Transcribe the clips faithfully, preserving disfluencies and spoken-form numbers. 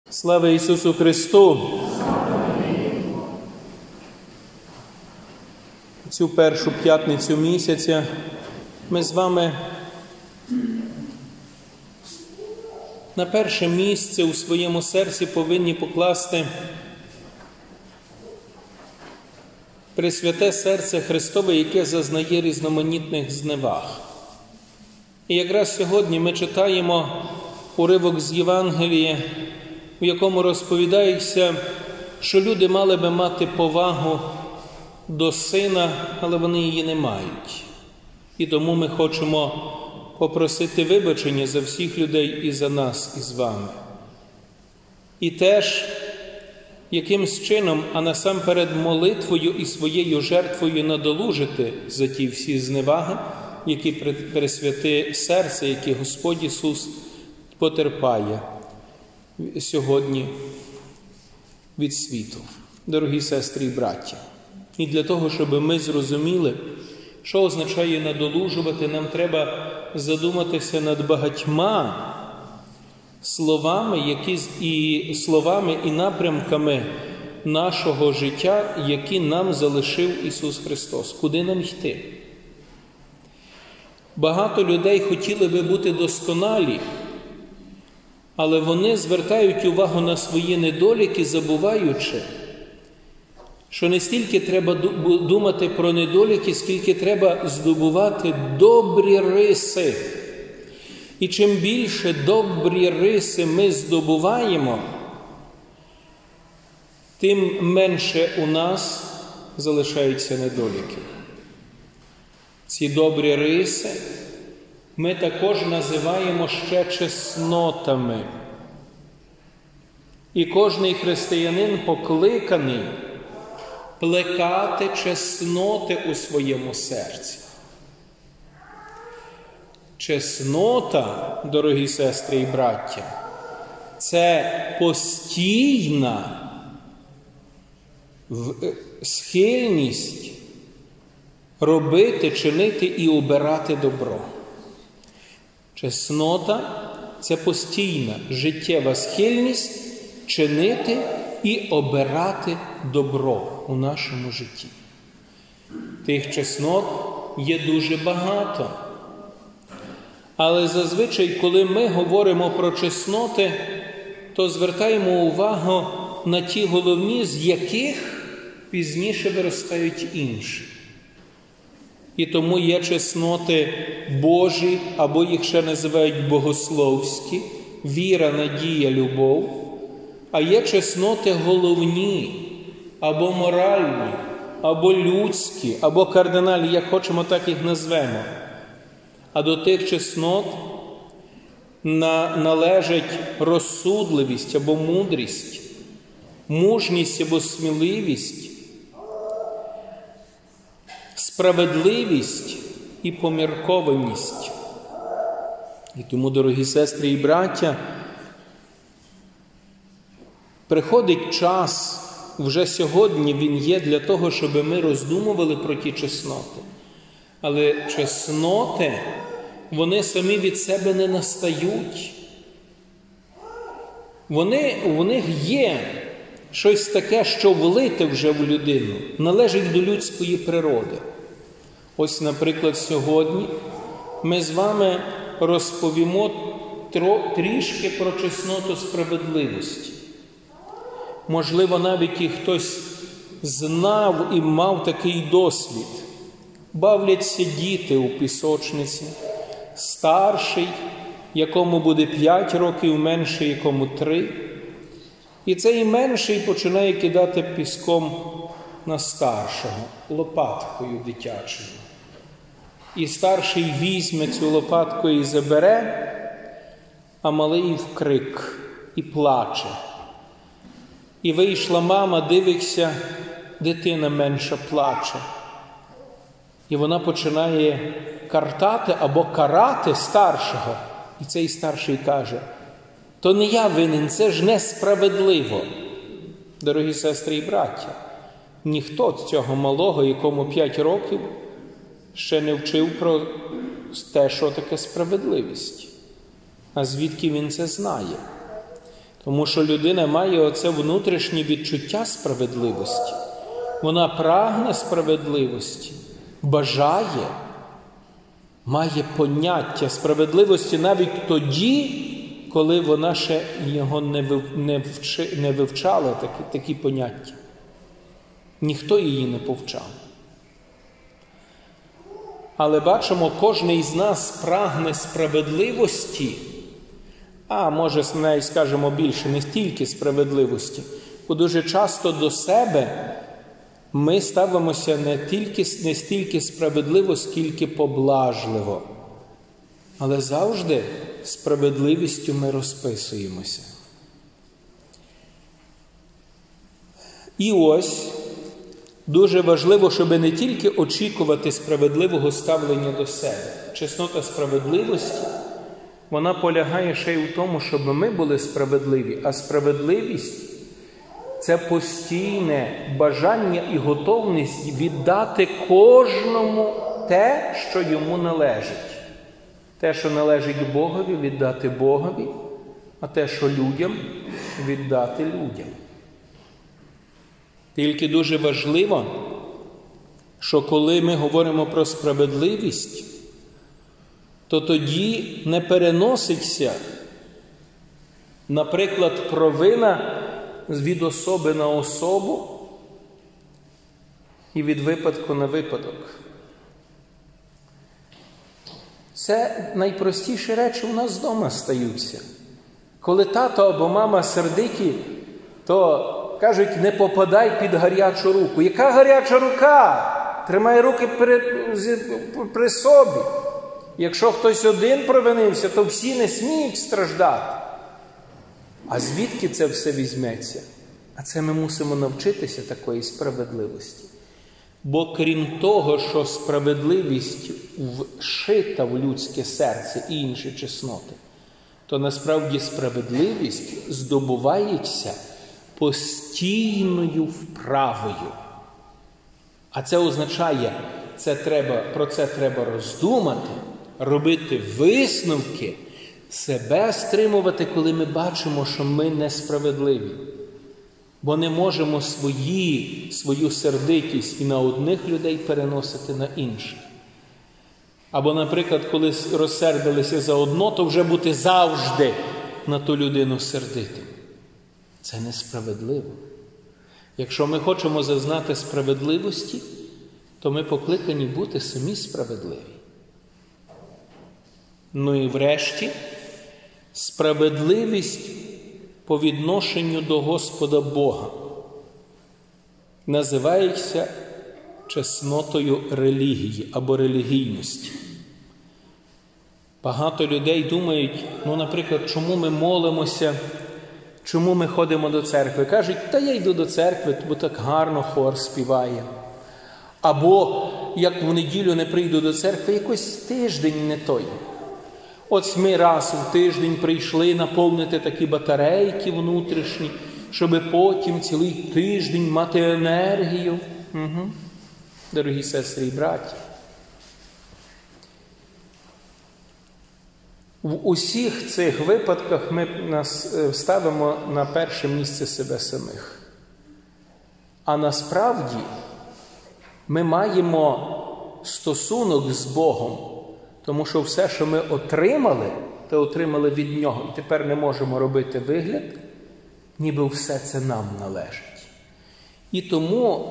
Слава Ісусу Христу! Цю першу п'ятницю місяця ми з вами на перше місце у своєму серці повинні покласти Пресвяте серце Христове, яке зазнає різноманітних зневаг. І якраз сьогодні ми читаємо уривок з Євангелія, в якому розповідається, що люди мали би мати повагу до Сина, але вони її не мають. І тому ми хочемо попросити вибачення за всіх людей і за нас із вами. І теж якимсь чином, а насамперед молитвою і своєю жертвою надолужити за ті всі зневаги, які Пресвяте серце, які Господь Ісус потерпає сьогодні від світу. Дорогі сестри і браття, і для того, щоб ми зрозуміли, що означає надолужувати, нам треба задуматися над багатьма словами, які і словами і напрямками нашого життя, які нам залишив Ісус Христос. Куди нам йти? Багато людей хотіли би бути досконалі, але вони звертають увагу на свої недоліки, забуваючи, що не стільки треба думати про недоліки, скільки треба здобувати добрі риси. І чим більше добрі риси ми здобуваємо, тим менше у нас залишаються недоліки. Ці добрі риси ми також називаємо ще чеснотами. І кожний християнин покликаний плекати чесноти у своєму серці. Чеснота, дорогі сестри і браття, це постійна схильність робити, чинити і обирати добро. Чеснота – це постійна життєва схильність чинити і обирати добро у нашому житті. Тих чеснот є дуже багато. Але зазвичай, коли ми говоримо про чесноти, то звертаємо увагу на ті головні, з яких пізніше виростають інші. І тому є чесноти Божі, або їх ще називають богословські, віра, надія, любов. А є чесноти головні, або моральні, або людські, або кардинальні, як хочемо, так їх назвемо. А до тих чеснот належить розсудливість або мудрість, мужність або сміливість, справедливість і поміркованість. І тому, дорогі сестри і браття, приходить час, вже сьогодні він є для того, щоб ми роздумували про ті чесноти. Але чесноти, вони самі від себе не настають. Вони, у них є щось таке, що влите вже в людину, належить до людської природи. Ось, наприклад, сьогодні ми з вами розповімо трішки про чесноту справедливості. Можливо, навіть і хтось знав і мав такий досвід. Бавляться діти у пісочниці, старший, якому буде п'ять років, менший, якому три. І цей менший починає кидати піском на старшого, лопаткою дитячою. І старший візьме цю лопатку і забере, а малий вкрик і плаче. І вийшла мама, дивиться, дитина менша плаче. І вона починає картати або карати старшого. І цей старший каже: то не я винен, це ж несправедливо. Дорогі сестри і браття, ніхто цього малого, якому п'ять років, ще не вчив про те, що таке справедливість. А звідки він це знає? Тому що людина має оце внутрішнє відчуття справедливості. Вона прагне справедливості, бажає, має поняття справедливості навіть тоді, коли вона ще його не, вив, не, вчи, не вивчала, такі, такі поняття. Ніхто її не повчав. Але бачимо, кожен із нас прагне справедливості, а може, навіть скажемо більше, не тільки справедливості, бо дуже часто до себе ми ставимося не тільки, не стільки справедливо, скільки поблажливо. Але завжди справедливістю ми розписуємося. І ось дуже важливо, щоб не тільки очікувати справедливого ставлення до себе. Чеснота справедливості, вона полягає ще й у тому, щоб ми були справедливі, а справедливість – це постійне бажання і готовність віддати кожному те, що йому належить. Те, що належить Богові, віддати Богові, а те, що людям, віддати людям. Тільки дуже важливо, що коли ми говоримо про справедливість, то тоді не переноситься, наприклад, провина від особи на особу і від випадку на випадок. Це найпростіші речі у нас вдома стаються. Коли тато або мама сердиті, то кажуть, не попадай під гарячу руку. Яка гаряча рука? Тримай руки при, при собі. Якщо хтось один провинився, то всі не сміють страждати. А звідки це все візьметься? А це ми мусимо навчитися такої справедливості. Бо крім того, що справедливість вшита в людське серце і інші чесноти, то насправді справедливість здобувається постійною вправою. А це означає, це треба, про це треба роздумати, робити висновки, себе стримувати, коли ми бачимо, що ми несправедливі. Бо не можемо свої, свою сердитість і на одних людей переносити на інших. Або, наприклад, коли розсердилися за одно, то вже бути завжди на ту людину сердитим. Це несправедливо. Якщо ми хочемо зазнати справедливості, то ми покликані бути самі справедливі. Ну і врешті, справедливість по відношенню до Господа Бога називається чеснотою релігії або релігійності. Багато людей думають, ну, наприклад, чому ми молимося, чому ми ходимо до церкви. Кажуть, та я йду до церкви, бо так гарно хор співає. Або, як в неділю не прийду до церкви, якось тиждень не той. От ми раз в тиждень прийшли наповнити такі батарейки внутрішні, щоб потім цілий тиждень мати енергію. Угу. Дорогі сестри і браті, в усіх цих випадках ми нас ставимо на перше місце себе самих. А насправді ми маємо стосунок з Богом, тому що все, що ми отримали, то отримали від Нього. І тепер не можемо робити вигляд, ніби все це нам належить. І тому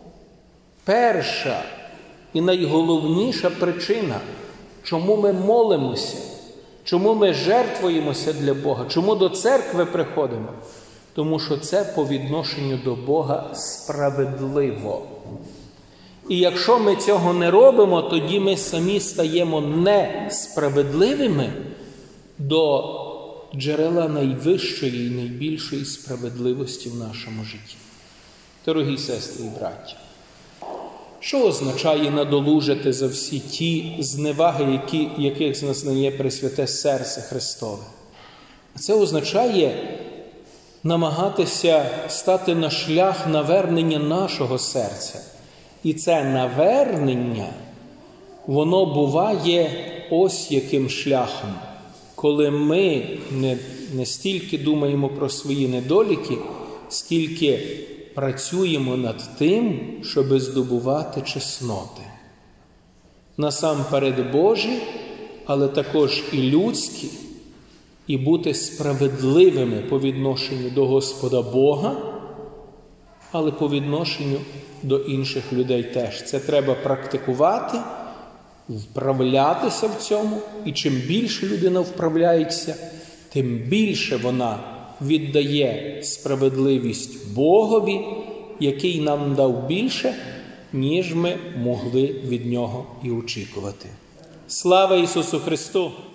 перша і найголовніша причина, чому ми молимося, чому ми жертвуємося для Бога, чому до церкви приходимо, тому що це по відношенню до Бога справедливо. І якщо ми цього не робимо, тоді ми самі стаємо несправедливими до джерела найвищої і найбільшої справедливості в нашому житті. Дорогі сестри і браті, що означає надолужити за всі ті зневаги, які, яких зазнає Пресвяте Серце Христове? Це означає намагатися стати на шлях навернення нашого серця. І це навернення, воно буває ось яким шляхом. Коли ми не не стільки думаємо про свої недоліки, скільки працюємо над тим, щоб здобувати чесноти. Насамперед Божі, але також і людські, і бути справедливими по відношенню до Господа Бога, але по відношенню до інших людей теж. Це треба практикувати, вправлятися в цьому, і чим більше людина вправляється, тим більше вона віддає справедливість Богові, який нам дав більше, ніж ми могли від Нього і очікувати. Слава Ісусу Христу!